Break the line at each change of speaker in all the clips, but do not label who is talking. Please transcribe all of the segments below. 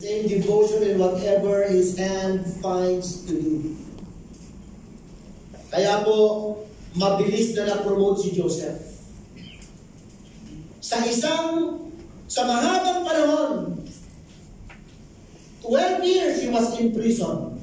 in devotion in whatever his hand finds to do. Kaya po, mabilis na na-promote si Joseph. Sa mahabang panahon, 12 years he was in prison.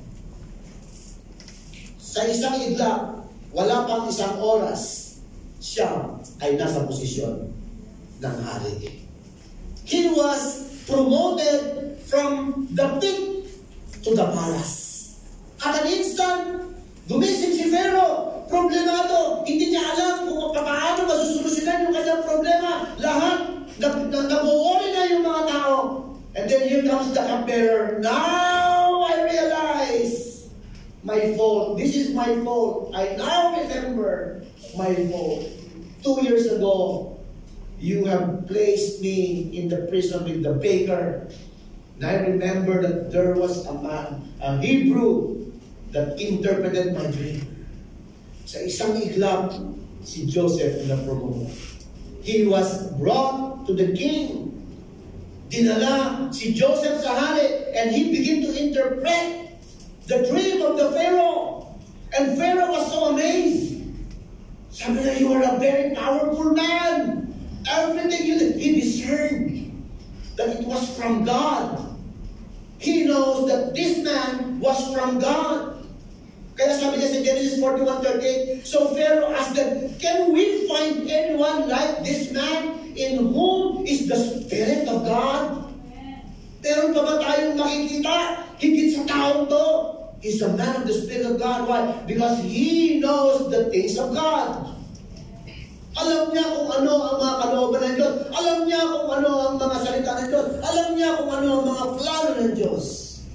Sa isang iglap, wala pang isang oras, siya ay nasa posisyon ng hari. He was promoted from the pit to the palace. At an instant, gumising si Pharaoh, problemado, hindi niya alam kung paano masusolusyonan yung kanyang problema. Lahat, nag-worry na yung mga tao. And then here comes the cupbearer. Now I realize my fault. This is my fault. I now remember my fault. 2 years ago, you have placed me in the prison with the baker. And I remember that there was a man, a Hebrew, that interpreted my dream. Sa isang iglap, si Joseph na promote. He was brought to the king. Dinala si Joseph sa hari, and he began to interpret the dream of the Pharaoh. And Pharaoh was so amazed. Sabi na, you are a very powerful man. Everything you did, he discerned that it was from God. He knows that this man was from God. Kaya sabi niya sa Genesis 41:38, so Pharaoh asked them, can we find anyone like this man in whom is the Spirit of God? Meron pa ba tayong makikita higit sa taong to? He's a man of the Spirit of God. Why? Because he knows the things of God. Alam niya kung ano ang mga kalooban ng Diyos. Alam niya kung ano ang mga salita ng Diyos. Alam niya kung ano ang mga plano ng Diyos.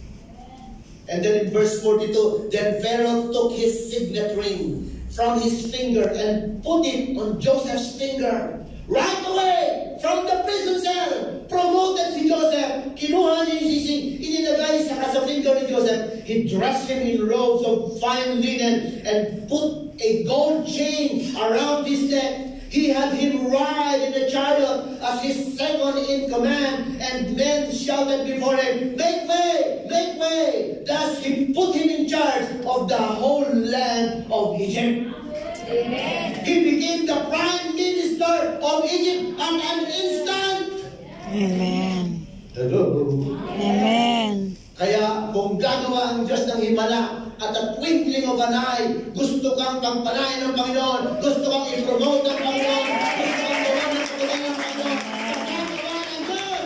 And then in verse 42, then Pharaoh took his signet ring from his finger and put it on Joseph's finger. Right away, from the prison cell, promoted si Joseph. Kinuha niya yung sisig, ininagay sa finger ni Joseph. He dressed him in robes of fine linen and put a gold chain around his neck. He had him ride in a chariot as his second in command, and men shouted before him, make way, make way. Thus he put him in charge of the whole land of Egypt. Amen. He became the prime minister of Egypt at an instant.
Amen.
Hello.
Amen.
Kaya kung gagawa ang Diyos ng himala at a twinkling of an eye, gusto kang pagpalain ng Panginoon, gusto kang i-promote ng Panginoon, gusto kang gawa ng kagulang ng Panginoon, pagkagawa ng Diyos.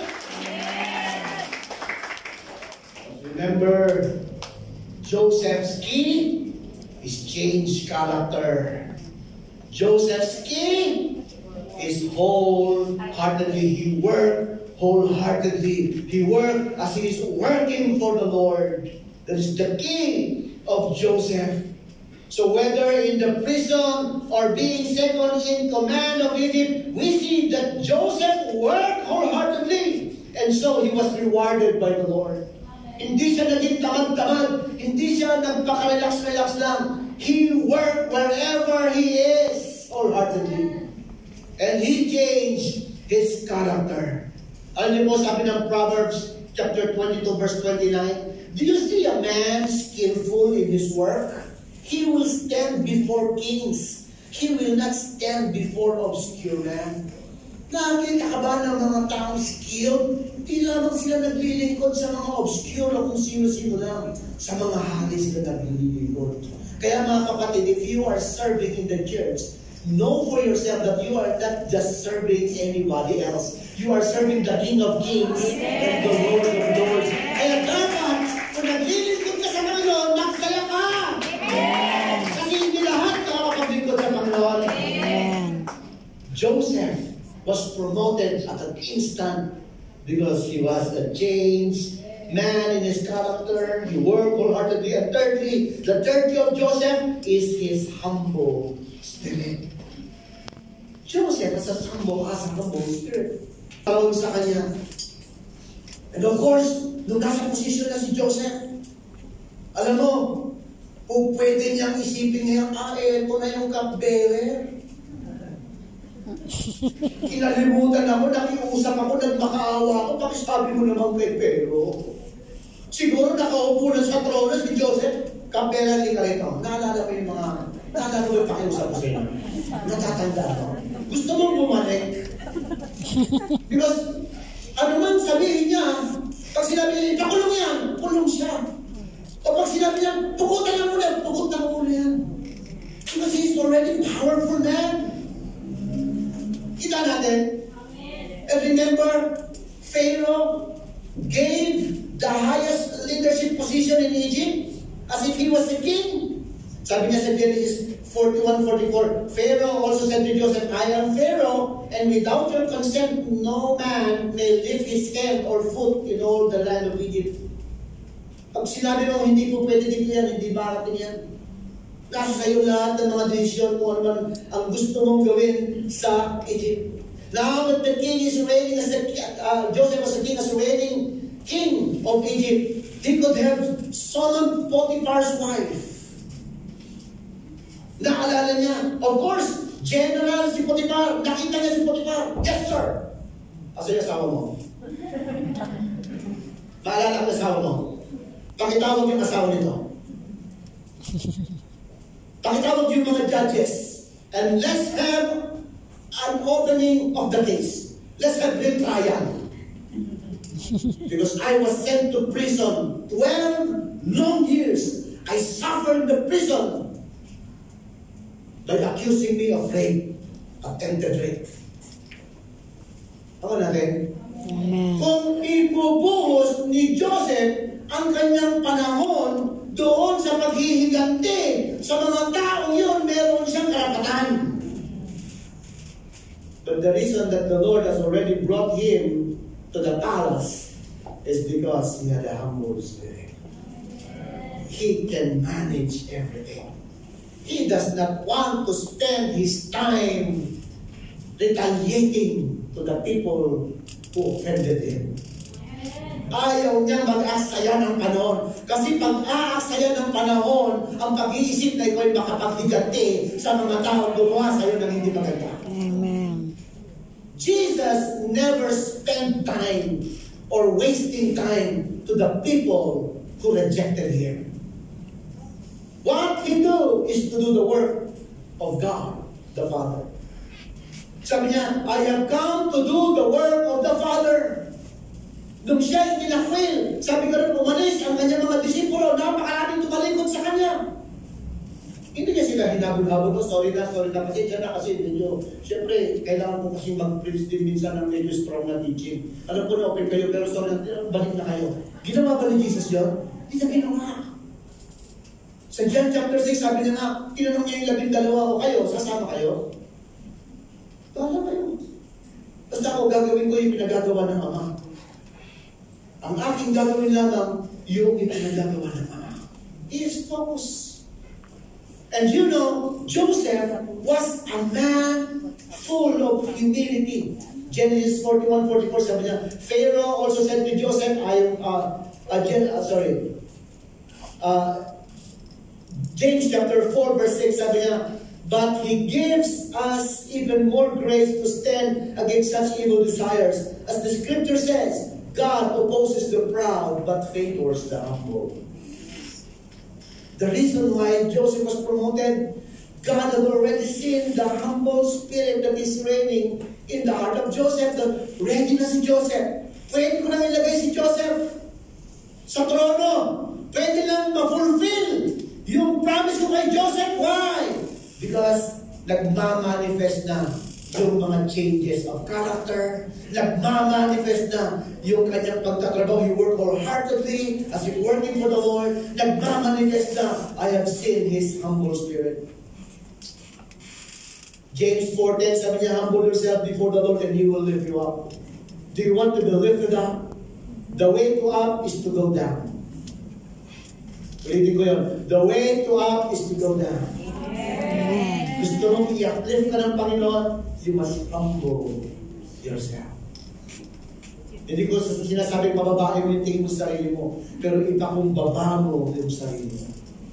Remember, Joseph's key is change character. Joseph's key is wholeheartedly. He worked wholeheartedly. He worked as he is working for the Lord. That is the key of Joseph. So whether in the prison or being second in command of Egypt, we see that Joseph worked wholeheartedly. And so he was rewarded by the Lord. Hindi siya naging tamad-tamad. Hindi siya nagpaka-relax-relax lang. He worked wherever he is wholeheartedly. And he changed his character. Alam niyo po, sabi ng Proverbs chapter 22 verse 29, do you see a man skillful in his work? He will stand before kings. He will not stand before obscure men. Nakita ka ba ng mga taong skilled? Hindi lamang sila naglilingkod sa mga obscure o kung sino-sino lang. Sa mga hari sila naglilingkod. Kaya mga kapatid, if you are serving in the church, know for yourself that you are not just serving anybody else. You are serving the King of Kings and the Lord of Lords. Kaya dapat, kung naglilingkod ka sa Panginoon, magsaya ka! Kasi hindi lahat nakakapaglingkod sa Panginoon. Joseph was promoted at an instant because he was a changed man in his character. He worked wholeheartedly. And thirdly, the third key of Joseph is his humble spirit. Joseph has a humble spirit. Tawag sa kanya. And of course, nung nasa posisyon na si Joseph, alam mo, kung pwede niyang isipin niya, ito na yung cupbearer. Kinalimutan ako, nakiusap ako, nagmakaawa ako, pakisabi mo naman kay Pero. Siguro nakaupo na sa trono si Joseph. Kapela ni Karito. Naalala mo yung pakiusap ko sa inyo. Natatanda ko. Gusto mong bumalik. Because, ano man sabihin niya, pag sinabi niya, pakulong yan, kulong siya. O pag sinabi niya, pukutan na muna yan. Because he's already powerful man. Kita natin. And remember, Pharaoh gave the highest leadership position in Egypt as if he was the king. Sabi niya sa Genesis 41:44, Pharaoh also said to Joseph, I am Pharaoh, and without your consent, no man may lift his hand or foot in all the land of Egypt. Pag sinabi mo, hindi po pwede dito yan, hindi baratin yan. Nasa sa'yo lahat ng mga desisyon kung ano man ang gusto mong gawin sa Egypt. Now that the king is reigning as Joseph was the king as reigning king of Egypt, he could have summoned Potiphar's wife. Naalala niya. Of course, general si Potiphar. Nakita niya si Potiphar. Yes, sir. Asa yung asawa mo? Maalala ko yung asawa mo. Pakitawag yung asawa nito. Pakitawag yung mga judges. And let's have an opening of the case. Let's have real trial. Because I was sent to prison 12 long years. I suffered the prison by accusing me of rape, attempted rape. Ako natin?
Amen.
Kung ibubuhos ni Joseph ang kanyang panahon doon sa paghihiganti sa mga taong yun, meron siyang karapatan. But the reason that the Lord has already brought him to the palace is because he had a humble spirit. He can manage everything. He does not want to spend his time retaliating to the people who offended him. Ayaw niyang mag-aksaya ng panahon. Kasi pag-aaksaya ng panahon, ang pag-iisip na ikaw ay makapaghiganti sa mga taong gumawa sa iyo ng hindi maganda.
Amen.
Jesus never spent time or wasting time to the people who rejected him. What he do is to do the work of God, the Father. Sabi niya, I have come to do the work of the Father. Nung siya itinakwil, sabi ko rin, umalis ang kanyang mga disipulo, napakaraming tumalikod sa kanya. Hindi niya sila hinabol-habol ko, sorry na, pasensya na kasi medyo, siyempre, kailangan ko kasi mag-preach din minsan ng medyo strong na teaching. Alam ko na open kayo, pero sorry na, balik na kayo. Ginawa ba ni Jesus yun? Hindi niya ginawa. Sa John chapter 6, sabi niya nga, tinanong niya yung 12 o kayo, sasama kayo? Tala kayo. Basta ako gagawin ko yung pinagagawa ng Ama. Ang aking gagawin lamang, yung pinagagawa ng Ama. He is focused. And you know, Joseph was a man full of humility. Genesis 41:44, sabi niya, Pharaoh also said to Joseph, James chapter 4 verse 6, sabi niya, but he gives us even more grace to stand against such evil desires. As the scripture says, God opposes the proud but favors the humble. The reason why Joseph was promoted, God had already seen the humble spirit that is reigning in the heart of Joseph. Ready na si Joseph. Pwede ko nang ilagay si Joseph sa trono. Pwede lang ma-fulfill yung promise ko kay Joseph. Why? Because nagmamanifest na yung mga changes of character. Nagmamanifest na yung kanyang pagtatrabaho. He worked wholeheartedly as if working for the Lord. Nagmamanifest na, I have seen His humble spirit. James 4:10, sabi niya, humble yourself before the Lord and He will lift you up. Do you want to be lifted up? The way to up is to go down. Ulitin ko yun. The way to up is to go down.
Amen.
Gusto mong i-uplift ka ng Panginoon, you must humble yourself. Hindi ko sinasabing mababae mo yung tingin mo sa sarili mo, pero iba kung baba mo yung sarili mo.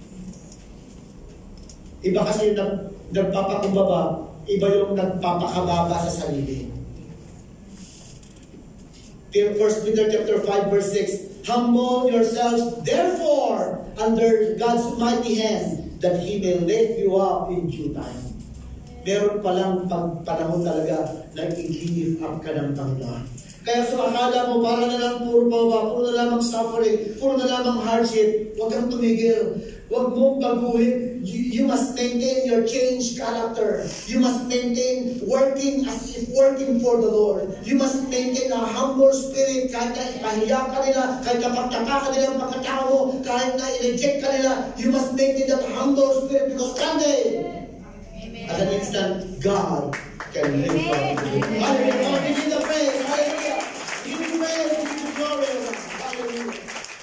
Iba kasi yung nagpapakumbaba, iba yung nagpapakababa sa sarili. 1 Peter chapter 5 verse 6, Humble yourselves, therefore, under God's mighty hand, that He may lift you up in due time. Meron palang panahon talaga na i-lift up ka ng Panginoon. Kaya sa akala mo, para na lang puro baba, puro na lamang suffering, puro na lamang hardship, huwag kang tumigil. Huwag mong baguhin. You must maintain your changed character. You must maintain working as if working for the Lord. You must maintain a humble spirit. Kahit na ipahiya ka nila, kahit na pagtaka ka nila ang pagkatao mo, kahit na i-reject ka nila, you must maintain that humble spirit because one day, at an instant, God can lift up you. Hallelujah. Give me the praise. Hallelujah. Give me praise. Give me glory. Hallelujah.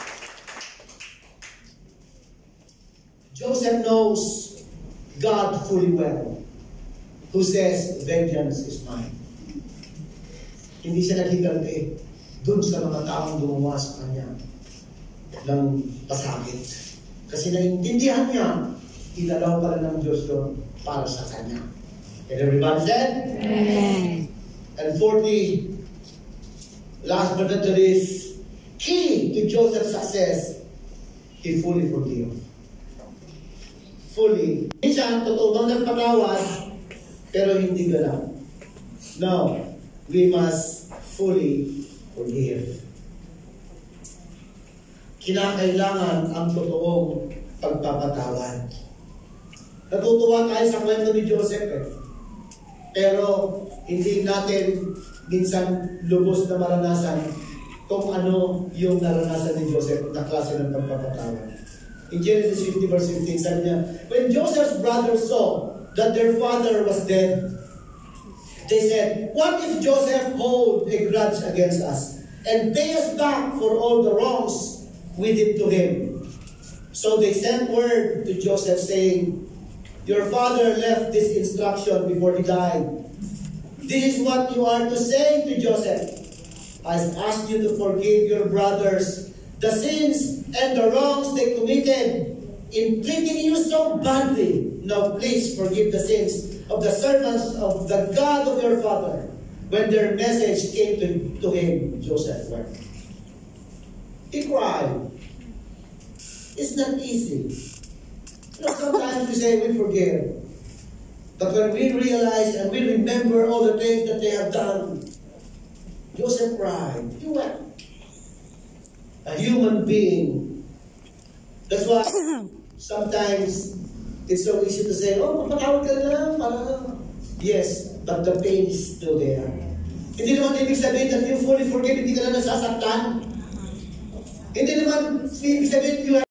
Joseph knows God fully well, who says, vengeance is mine. Hindi siya naghiganti dun sa mga taong gumawa sa kanya ng pasakit. Kasi naintindihan niya, ilalaw pala ng Diyos yun para sa kanya. And everybody said?
Amen.
And 40, last but not least, key to Joseph's success, he fully forgave. Fully. Minsan, totoo bang nagpatawad, pero hindi galaw. No, we must fully forgive. Kinakailangan ang totoong pagpapatawad. Natutuwa tayo sa kwento ni Joseph pero hindi natin minsan lubos na maranasan kung ano yung naranasan ni Joseph na klase ng pagpapatawad. In Genesis 50 verse 15, sabi niya, when Joseph's brothers saw that their father was dead, they said, what if Joseph hold a grudge against us and pay us back for all the wrongs we did to him? So they sent word to Joseph saying, your father left this instruction before he died. This is what you are to say to Joseph. I asked you to forgive your brothers the sins and the wrongs they committed in treating you so badly. Now please forgive the sins of the servants of the God of your father. When their message came to him, Joseph wept. He cried. It's not easy. You know, sometimes we say we forgive. But when we realize and we remember all the things that they have done, Joseph cried. He wept. A human being. That's why sometimes it's so easy to say, oh, mapatawad ka na lang. Yes, but the pain is still there. Hindi naman ibig sabihin that you fully forgive, hindi ka na nasasaktan. Hindi naman ibig sabihin you